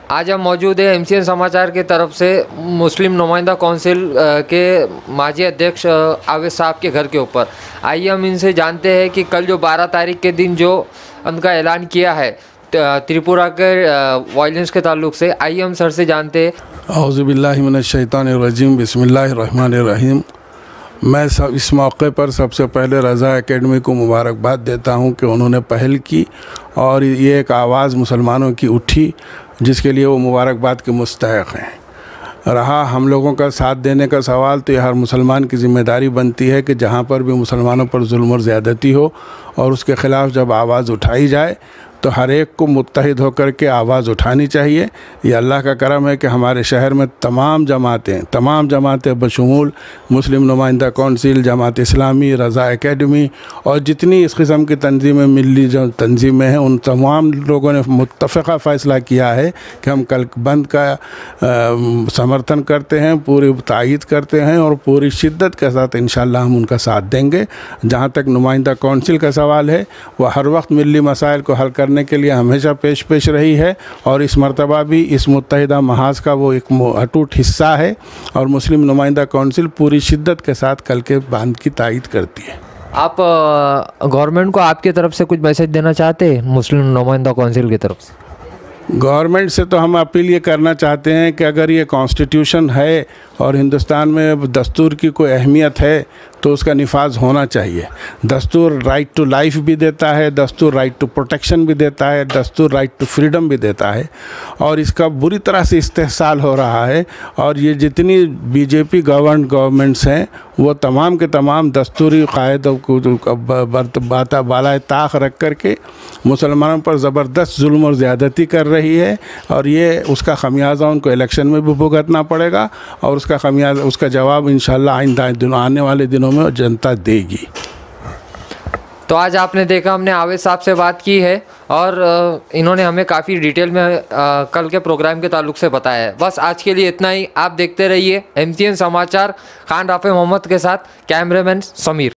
आज हम मौजूद है MCN समाचार की तरफ से मुस्लिम नुमाइंदा कौंसिल के माजी अध्यक्ष आवेद साहब के घर के ऊपर। आइए हम इनसे जानते हैं कि कल जो 12 तारीख के दिन जो उनका ऐलान किया है त्रिपुरा के वायलेंस के ताल्लुक से, आइए हम सर से जानते हैं। औज़ुबिल्लाहि मिनश्शैतानिर्रजीम बिस्मिल्लाहिर्रहमानिर्रहीम। मैं इस मौके पर सबसे पहले रज़ा एकेडमी को मुबारकबाद देता हूं कि उन्होंने पहल की और ये एक आवाज़ मुसलमानों की उठी जिसके लिए वो मुबारकबाद के मुस्तहिक़ हैं। रहा हम लोगों का साथ देने का सवाल, तो यह हर मुसलमान की ज़िम्मेदारी बनती है कि जहाँ पर भी मुसलमानों पर जुल्म और ज़्यादती हो और उसके ख़िलाफ़ जब आवाज़ उठाई जाए तो हर एक को मुत्तहिद होकर के आवाज़ उठानी चाहिए। ये अल्लाह का करम है कि हमारे शहर में तमाम जमातें बशमूल मुस्लिम नुमाइंदा कौंसिल, जमात इस्लामी, रज़ा एकेडमी और जितनी इस किस्म की तंजीमें मिली जो तंजीमें हैं, उन तमाम लोगों ने मुत्तफ़क़ा फ़ैसला किया है कि हम कल बंद का समर्थन करते हैं, पूरी तायीद करते हैं और पूरी शिद्दत के साथ इंशाअल्लाह हम उनका साथ देंगे। जहाँ तक नुमाइंदा कौंसिल का सवाल है, वह हर वक्त मिली मसाइल को हल करने के लिए हमेशा पेश रही है और इस मरतबा भी इस मुत्तहिदा महाज का वो एक अटूट हिस्सा है और मुस्लिम नुमाइंदा कौंसिल पूरी शिद्दत के साथ कल के बंद की तायीद करती है। आप गवर्नमेंट को आपकी तरफ से कुछ मैसेज देना चाहते हैं मुस्लिम नुमाइंदा कौंसिल की तरफ से? गवर्नमेंट से तो हम अपील ये करना चाहते हैं कि अगर ये कॉन्स्टिट्यूशन है और हिंदुस्तान में दस्तूर की कोई अहमियत है तो उसका निफाज होना चाहिए। दस्तूर राइट टू लाइफ भी देता है, दस्तूर राइट टू प्रोटेक्शन भी देता है, दस्तूर राइट टू फ्रीडम भी देता है और इसका बुरी तरह से इस्तेहसाल हो रहा है। और ये जितनी बीजेपी गवर्नमेंट्स हैं वो तमाम के तमाम दस्तूरी कायदों को बाला ताक रख करके मुसलमानों पर ज़बरदस्त जुल्म और ज़्यादती कर रही है और ये उसका ख़मियाज़ा उनको इलेक्शन में भी भुगतना पड़ेगा और उसका जवाब इंशाअल्लाह आने वाले दिनों में जनता देगी। तो आज आपने देखा हमने आवेद साहब से बात की है और इन्होंने हमें काफ़ी डिटेल में कल के प्रोग्राम के ताल्लुक से बताया है। बस आज के लिए इतना ही। आप देखते रहिए MCN समाचार। खान राफे मोहम्मद के साथ कैमरामैन समीर।